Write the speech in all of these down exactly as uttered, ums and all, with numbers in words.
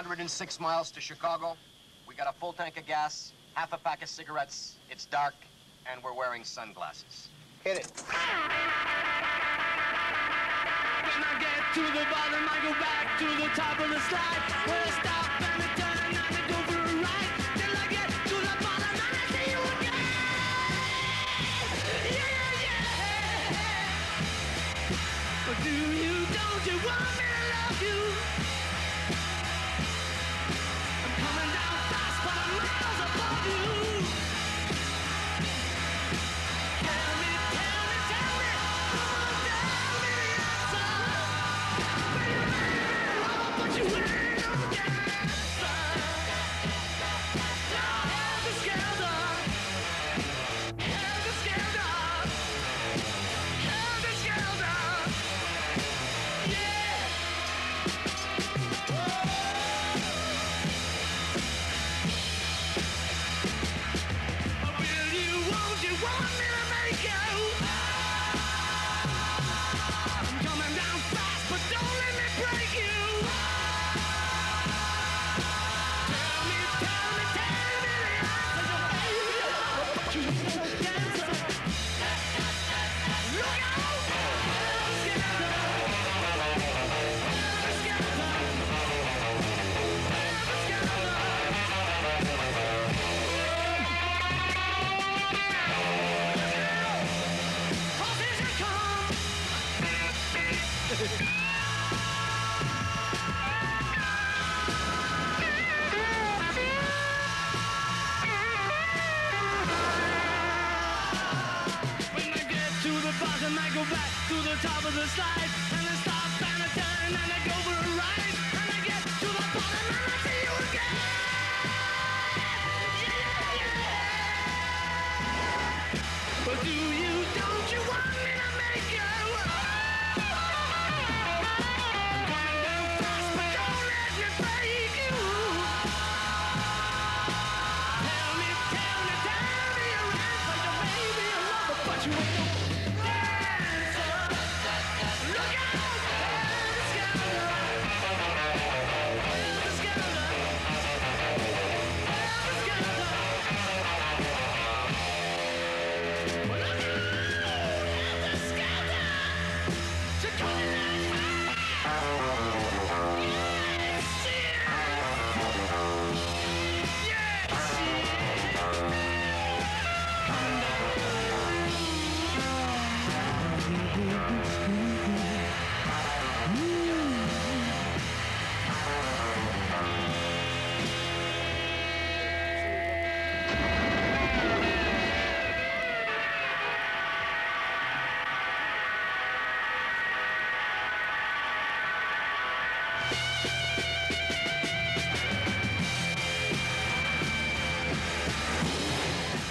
hundred six miles to Chicago. We got a full tank of gas, half a pack of cigarettes. It's dark, and we're wearing sunglasses. Hit it. When I get to the bottom, I go back to the top of the slide. Where I stop and I turn and I go for a ride. Till I get to the bottom and I see you again. Yeah, yeah, yeah. But do you, don't you want me to love you? I'm coming down fast, but I'm miles above you. Tell me, tell me, tell me, oh, tell me the answer. But you ain't no dancer. Now helter skelter, helter skelter, helter skelter, yeah. Oh, will you, won't you, want me to make you? I'm coming down fast, but don't let me break you. Tell me, tell me, tell me the answer, baby. But you ain't no dancer. Look out! Helter skelter. Helter skelter. Helter skelter. Horses are come. When I get to the bottom, I go back to the top of the slide. And I stop and I turn and I go for a ride. And I get to the bottom and I see you again. Yeah, yeah. But do you, don't you want me to make you? Coming down fast, but don't let me break you. Tell me, tell me, tell me your answer, you may be a lover, but you ain't no dancer. Look out, helter skelter, helter skelter, helter skelter. Well, look out, helter skelter. You're coming down fast. Yes, yeah. Yes,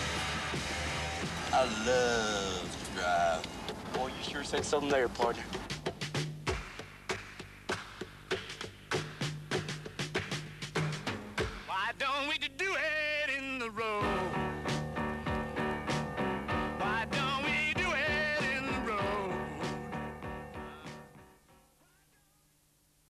I love to drive. Boy, you sure said something there, partner.